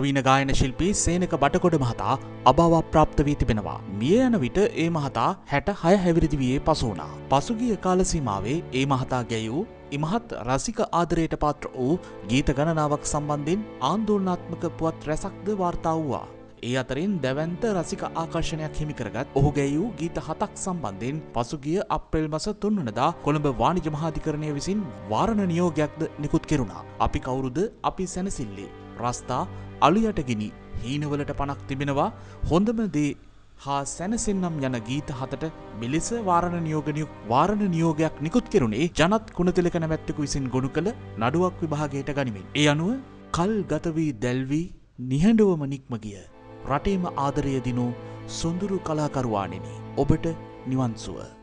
ප්‍රවීණ ගායන ශිල්පී සේනක බටකොඩ මහතා අභාව ප්‍රාප්ත වී තිබෙනවා. මිය යන විට ඒ මහතා 66 හැවිරිදි වියේ පසු වුණා. පසුගිය කාල සීමාවේ ඒ මහතා ගැයූ ඉමහත් රසික ආදරයට පාත්‍ර වූ ගීත ගණනාවක් සම්බන්ධයෙන් ආන්දෝලනාත්මක පුවත් රැසක්ද වාර්තා වූවා. ඒ අතරින් දැවැන්ත රසික ආකර්ෂණයක් හිමි කරගත් ඔහු ගැයූ ගීත 7ක් සම්බන්ධයෙන් පසුගිය අප්‍රේල් මාස 3 වෙනිදා කොළඹ වාණිජ මහාධිකරණය විසින් වාරණ නියෝගයක්ද නිකුත් කෙරුණා. අපි කවුරුද අපි සැනසෙල්ලේ රස්තා අලුයට ගිනි හීනවලට පණක් තිබෙනවා හොඳම දේ හා සැනසෙන්නම් යන ගීත 7ට මෙලෙස වාරණ නියෝගයක් නිකුත් කෙරුණේ ජනත් කුණතිලක නැමැත්තෙකු විසින් ගොනු කළ නඩුවක් විභාගයට ගනිමින්. ඒ අනුව කල් ගත වී දැල්වී නිහඬවම නික්ම ගිය රටේම ආදරය දිනූ සොඳුරු කලාකරුවාණෙනි ඔබට නිවන් සුව.